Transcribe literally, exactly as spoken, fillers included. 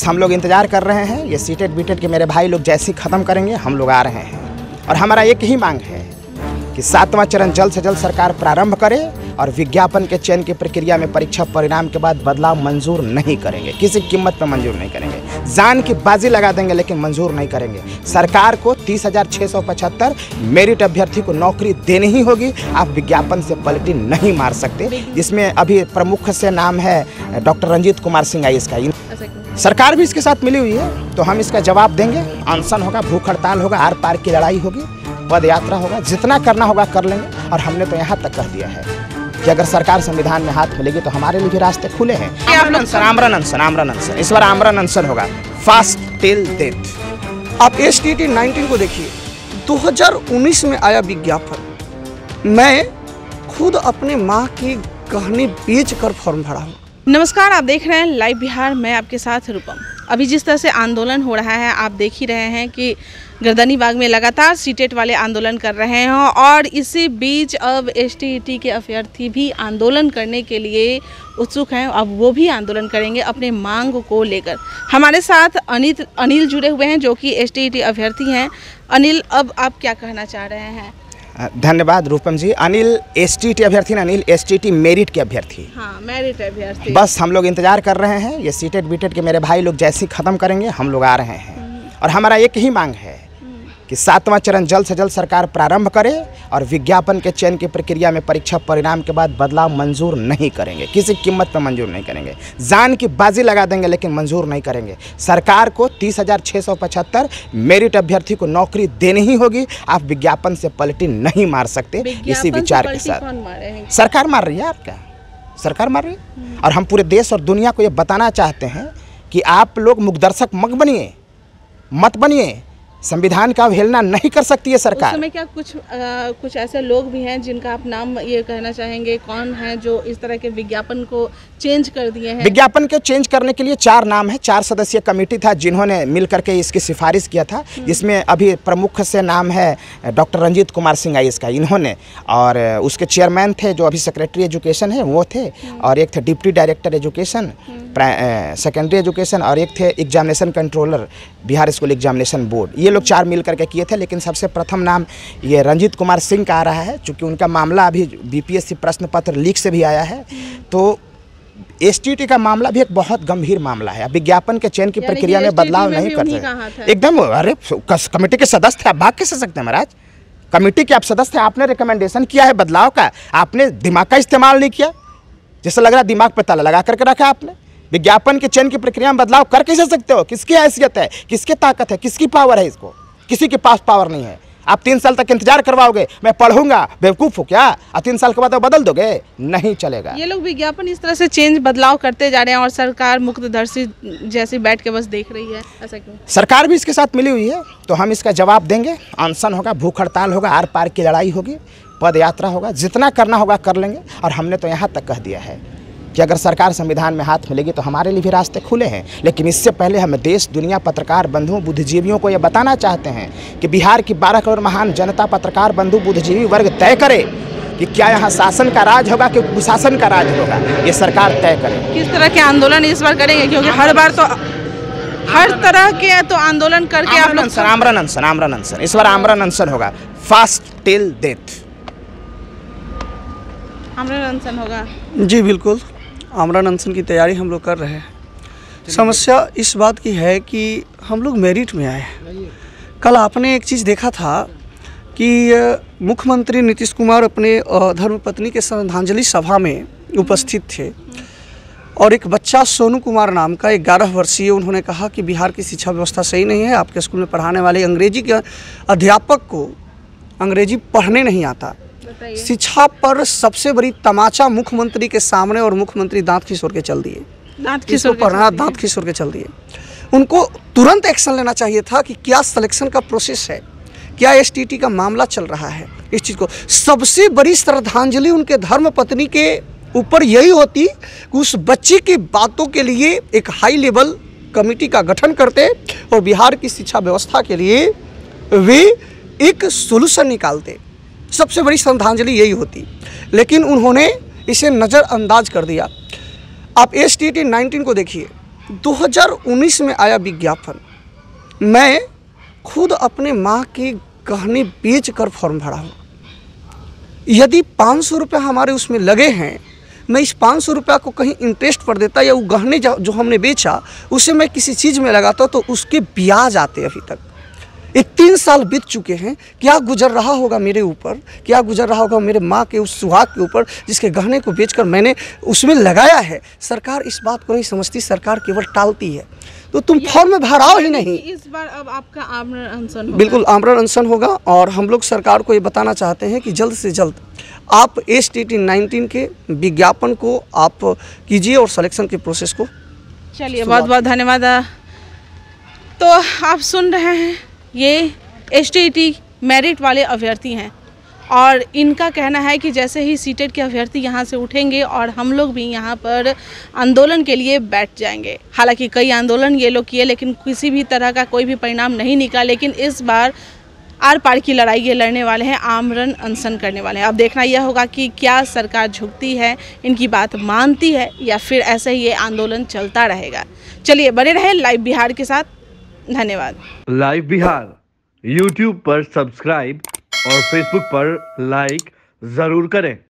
हम लोग इंतजार कर रहे हैं, ये सीटेट बीटेट के मेरे भाई लोग जैसे ही ख़त्म करेंगे हम लोग आ रहे हैं। और हमारा एक ही मांग है कि सातवां चरण जल्द से जल्द सरकार प्रारंभ करे और विज्ञापन के चयन की प्रक्रिया में परीक्षा परिणाम के बाद बदलाव मंजूर नहीं करेंगे, किसी कीमत पर मंजूर नहीं करेंगे। जान की बाजी लगा देंगे लेकिन मंजूर नहीं करेंगे। सरकार को तीस हजार छः सौ पचहत्तर मेरिट अभ्यर्थी को नौकरी देनी ही होगी। आप विज्ञापन से पलटी नहीं मार सकते। जिसमें अभी प्रमुख से नाम है डॉक्टर रंजीत कुमार सिंह आई इसका, सरकार भी इसके साथ मिली हुई है। तो हम इसका जवाब देंगे। अनशन होगा, भूख हड़ताल होगा, आर पार की लड़ाई होगी, पद यात्रा होगा, जितना करना होगा कर लेंगे। और हमने तो यहाँ तक कह दिया है कि अगर सरकार संविधान में हाथ मिलेगी तो हमारे लिए भी रास्ते खुले हैं। आमरण अनशन, आमरण अनशन, आमरण अनशन, इस बार आमरण अनशन होगा, फास्ट टिल डेथ। आप एस टी टी नाइनटीन को देखिए, दो हज़ार उन्नीस में आया विज्ञापन। मैं खुद अपने माँ की गहने बेच कर फॉर्म भरा हूँ। नमस्कार, आप देख रहे हैं लाइव बिहार, मैं आपके साथ रूपम। अभी जिस तरह से आंदोलन हो रहा है, आप देख ही रहे हैं कि गर्दनी बाग में लगातार सीटेट वाले आंदोलन कर रहे हैं। और इसी बीच अब एस टी ई टी के अभ्यर्थी भी आंदोलन करने के लिए उत्सुक हैं। अब वो भी आंदोलन करेंगे अपने मांग को लेकर। हमारे साथ अनिल अनिल जुड़े हुए हैं जो कि एस टी ई टी अभ्यर्थी हैं। अनिल, अब आप क्या कहना चाह रहे हैं? धन्यवाद Rupam ji. Anil S T T अभ्यर्थी ना, Anil S T T merit के अभ्यर्थी। हाँ, मेरिट अभ्यर्थी। बस हम लोग इंतजार कर रहे हैं, ये सीटेट बीटेट के मेरे भाई लोग जैसे ही ख़त्म करेंगे हम लोग आ रहे हैं। और हमारा एक ही मांग है कि सातवां चरण जल्द से जल्द सरकार प्रारंभ करे और विज्ञापन के चयन की प्रक्रिया में परीक्षा परिणाम के बाद बदलाव मंजूर नहीं करेंगे, किसी कीमत पर मंजूर नहीं करेंगे। जान की बाजी लगा देंगे लेकिन मंजूर नहीं करेंगे। सरकार को तीस हजार छः सौ पचहत्तर मेरिट अभ्यर्थी को नौकरी देनी ही होगी। आप विज्ञापन से पलटी नहीं मार सकते। इसी विचार के साथ सरकार मार रही है। आप क्या सरकार मार रही है? और हम पूरे देश और दुनिया को ये बताना चाहते हैं कि आप लोग मुखदर्शक मत बनिए, मत बनिए। संविधान का अवहेलना नहीं कर सकती है सरकार। उस समय क्या कुछ आ, कुछ ऐसे लोग भी हैं जिनका आप नाम ये कहना चाहेंगे, कौन है जो इस तरह के विज्ञापन को चेंज कर दिए हैं? विज्ञापन के चेंज करने के लिए चार नाम है, चार सदस्यीय कमेटी था जिन्होंने मिल करके इसकी सिफारिश किया था। जिसमें अभी प्रमुख से नाम है डॉक्टर रंजीत कुमार सिंह आई इसका, इन्होंने। और उसके चेयरमैन थे जो अभी सेक्रेटरी एजुकेशन है वो थे, और एक थे deputy director education secondary education, और एक थे examination controller Bihar school examination board. ये लोग चार मिल करके किए थे। लेकिन सबसे प्रथम नाम ये रंजीत कुमार सिंह का आ रहा है, चूँकि उनका मामला अभी बी पी एस सी प्रश्न पत्र लीक से भी आया है। तो एस टी टी का मामला भी एक बहुत गंभीर मामला है। विज्ञापन के चयन की प्रक्रिया में बदलाव नहीं करते एकदम। अरे कमेटी के सदस्य थे, आप भाग कैसे सकते हैं महाराज? कमेटी के आप सदस्य थे, आपने रिकमेंडेशन किया है बदलाव का, आपने दिमाग का इस्तेमाल नहीं किया। जैसे लग रहा है दिमाग पे ताला लगा करके रखा आपने। विज्ञापन के चयन की प्रक्रिया में बदलाव कर कैसे सकते हो? किसकी हैसियत है, किसकी ताकत है, किसकी पावर है? इसको किसी के पास पावर नहीं है। आप तीन साल तक इंतजार करवाओगे, मैं पढ़ूंगा, बेवकूफ़ हो क्या? और तीन साल के बाद बदल दोगे? नहीं चलेगा। ये लोग विज्ञापन इस तरह से चेंज बदलाव करते जा रहे हैं और सरकार मुक्तदर्शी जैसी बैठ के बस देख रही है, ऐसा क्यों? सरकार भी इसके साथ मिली हुई है। तो हम इसका जवाब देंगे। अनशन होगा, भूख हड़ताल होगा, आर पार की लड़ाई होगी, पद यात्रा होगा, जितना करना होगा कर लेंगे। और हमने तो यहाँ तक कह दिया है कि अगर सरकार संविधान में हाथ मिलेगी तो हमारे लिए भी रास्ते खुले हैं। लेकिन इससे पहले हम देश दुनिया पत्रकार बंधुओं बुद्धिजीवियों को यह बताना चाहते हैं कि बिहार की बारह करोड़ महान जनता, पत्रकार बंधु बुद्धिजीवी वर्ग तय करे कि क्या यहाँ शासन का राज होगा कि कुशासन का राज होगा। ये सरकार तय करे। किस तरह के आंदोलन इस बार करेंगे? क्योंकि हर बार तो हर तरह के तो आंदोलन करके आप लोग आमरण अनशन, आमरण अनशन, इस बार आमरण अनशन होगा, फास्ट टिल डेथ। आमरण अनशन होगा जी, बिल्कुल। आमरण अनशन की तैयारी हम लोग कर रहे हैं। समस्या इस बात की है कि हम लोग मेरिट में आए हैं। कल आपने एक चीज़ देखा था कि मुख्यमंत्री नीतीश कुमार अपने धर्मपत्नी के श्रद्धांजलि सभा में उपस्थित थे और एक बच्चा सोनू कुमार नाम का ग्यारह वर्षीय, उन्होंने कहा कि बिहार की शिक्षा व्यवस्था सही नहीं है। आपके स्कूल में पढ़ाने वाले अंग्रेजी के अध्यापक को अंग्रेजी पढ़ने नहीं आता। शिक्षा पर सबसे बड़ी तमाचा मुख्यमंत्री के सामने, और मुख्यमंत्री दांत खिसोर के चल दिए। दांत खिसोर पढ़ना दांत खिसोर के चल दिए। उनको तुरंत एक्शन लेना चाहिए था कि क्या सिलेक्शन का प्रोसेस है, क्या एस टी टी का मामला चल रहा है। इस चीज़ को सबसे बड़ी श्रद्धांजलि उनके धर्मपत्नी के ऊपर यही होती कि उस बच्चे की बातों के लिए एक हाई लेवल कमेटी का गठन करते और बिहार की शिक्षा व्यवस्था के लिए वे एक सोल्यूशन निकालते। सबसे बड़ी श्रद्धांजलि यही होती, लेकिन उन्होंने इसे नज़रअंदाज कर दिया। आप एस टी टी नाइनटीन को देखिए, दो हज़ार उन्नीस में आया विज्ञापन, मैं खुद अपने माँ के गहने बेच कर फॉर्म भरा हूँ। यदि पाँच सौ रुपये हमारे उसमें लगे हैं, मैं इस पाँच सौ रुपया को कहीं इंटरेस्ट पर देता या वो गहने जो हमने बेचा उसे मैं किसी चीज़ में लगाता तो उसके ब्याज आते अभी तक। एक तीन साल बीत चुके हैं, क्या गुजर रहा होगा मेरे ऊपर, क्या गुजर रहा होगा मेरे माँ के उस सुहाग के ऊपर जिसके गहने को बेचकर मैंने उसमें लगाया है। सरकार इस बात को नहीं समझती, सरकार केवल टालती है। तो तुम फॉर्म में भराओ ही नहीं। इस बार अब आपका आमरण अनशन होगा। बिल्कुल आमरण अनशन होगा और हम लोग सरकार को ये बताना चाहते हैं कि जल्द से जल्द आप एस टी टी नाइनटीन के विज्ञापन को आप कीजिए और सिलेक्शन के प्रोसेस को। चलिए बहुत बहुत धन्यवाद। तो आप सुन रहे हैं, ये एस टी टी मेरिट वाले अभ्यर्थी हैं और इनका कहना है कि जैसे ही सीटेट के अभ्यर्थी यहाँ से उठेंगे और हम लोग भी यहाँ पर आंदोलन के लिए बैठ जाएंगे। हालांकि कई आंदोलन ये लोग किए लेकिन किसी भी तरह का कोई भी परिणाम नहीं निकला, लेकिन इस बार आर पार की लड़ाई ये लड़ने वाले हैं, आमरण अनशन करने वाले हैं। अब देखना यह होगा कि क्या सरकार झुकती है, इनकी बात मानती है या फिर ऐसे ही ये आंदोलन चलता रहेगा। चलिए बने रहे लाइव बिहार के साथ। धन्यवाद। लाइव बिहार यूट्यूब पर सब्सक्राइब और फेसबुक पर लाइक जरूर करें।